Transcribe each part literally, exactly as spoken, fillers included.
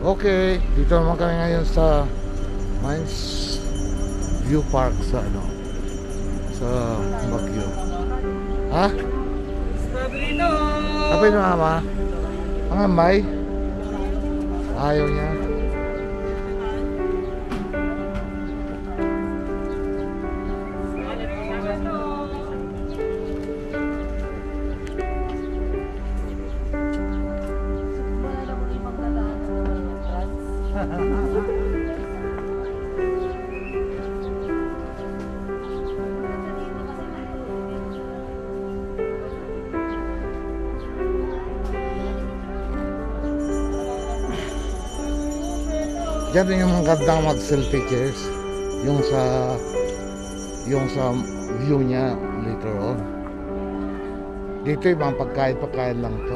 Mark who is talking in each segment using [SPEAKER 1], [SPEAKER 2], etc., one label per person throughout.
[SPEAKER 1] Okay, dito naman kami ngayon sa Mines View Park sa ano, sa Baguio. Ha? Sabi na mama, ang ambay ayaw niya. Diyan din yung magandang mag-selfie chairs, yung sa yung sa view niya later on. Dito yung mga pagkain-pagkain lang to.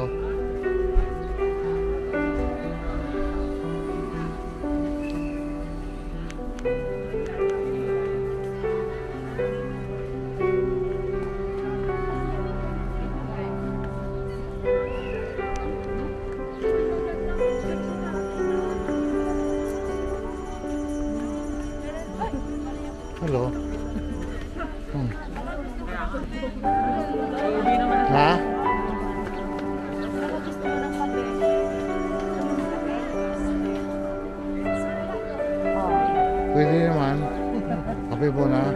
[SPEAKER 1] Hello. Hmm. Ha? Pwede naman. Kape po na.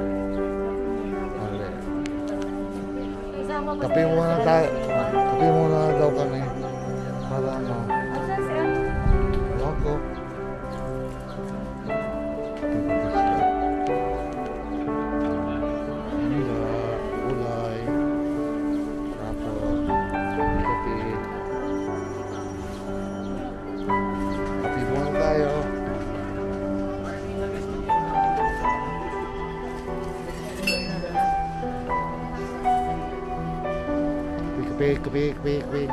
[SPEAKER 1] Kape muna tayo. Kape muna daw kami. Para ano. Ako. Quick, quick, quick, quick.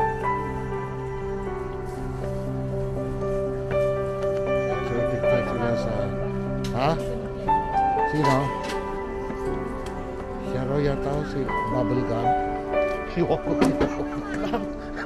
[SPEAKER 1] So, tiktok sila sa... Ha? Sino? Siya raw yata o si Bubblegum. Hiwak ko yung Bubblegum.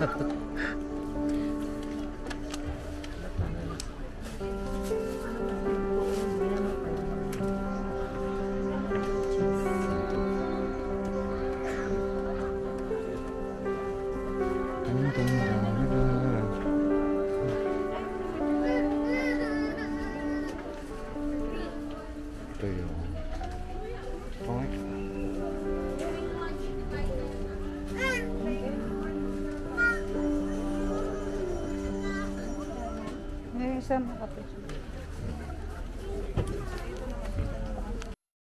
[SPEAKER 1] Ito yung park.
[SPEAKER 2] May isang kape.